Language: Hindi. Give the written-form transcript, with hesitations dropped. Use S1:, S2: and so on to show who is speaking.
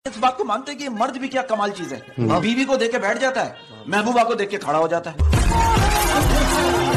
S1: इस बात को मानते हैं कि मर्द भी क्या कमाल चीज है, बीवी को देख के बैठ जाता है, महबूबा को देख के खड़ा हो जाता है।